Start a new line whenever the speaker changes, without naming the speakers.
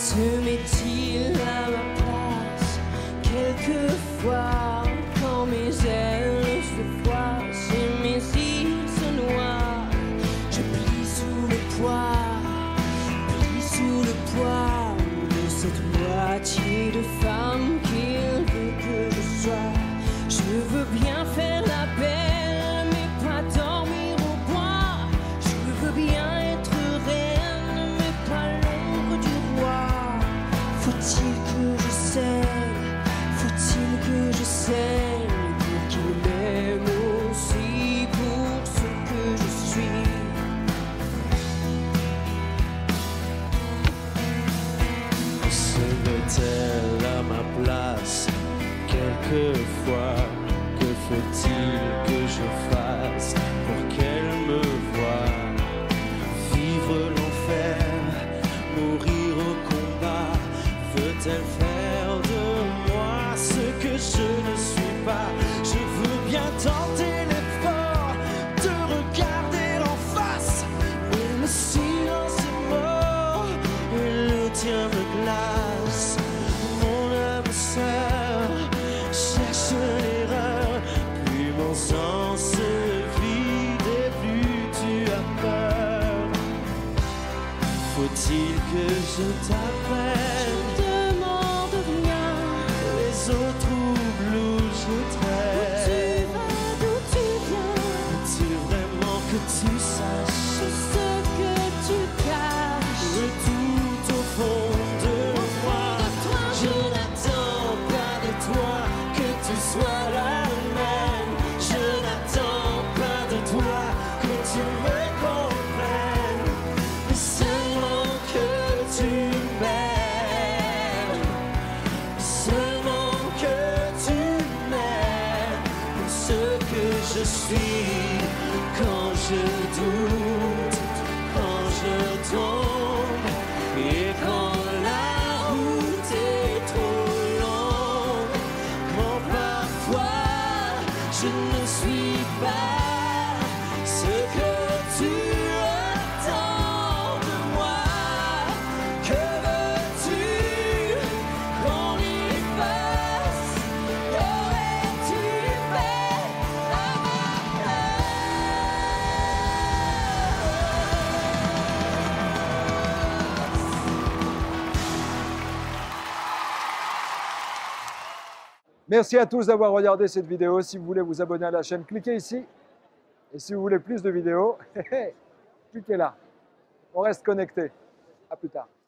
se met-il à ma place? Quelquefois, quand mes ailes se froissent et mes cils se noient, je plie sous le poids de cette moitié de femme qu'il veut que je sois. Je veux bien faire la belle, mais pas dormir au bois. Je veux bien être reine, mais pas l'ombre du roi. Faut-il que je saigne, faut-il que je saigne pour qu'il m'aime aussi pour ce que je suis?
Se met-elle à ma place? Quelquefois, que faut-il que je fasse pour qu'elle me voie? Vivre l'enfer, mourir au combat, veut-elle faire de moi ce que je ne suis pas? Je veux bien tenter l'effort de regarder en face, mais le silence est mort et le tien me glace. Mon âme sœur cherche l'erreur, plus mon sens se vide et plus tu as peur. Faut-il que je t'appelle?
Je demande rien.
Les eaux troubles où je traîne.
D'où tu viens?
Veux-tu vraiment que tu saches
Ce que tu caches.
que tout au fond de moi, je n'attends pas de toi que tu sois la même. Je n'attends pas de toi que tu me comprennes, mais seulement que tu m'aimes, seulement que tu m'aimes pour ce que je suis. Quand je doute, quand je tombe et quand la route est trop longue, quand parfois je ne suis pas ce que tu attends de moi. Que veux-tu qu'on y fasse? Qu'aurais-tu fait à ma place?
Merci à tous d'avoir regardé cette vidéo. Si vous voulez vous abonner à la chaîne, cliquez ici. Et si vous voulez plus de vidéos, cliquez là. On reste connecté. À plus tard.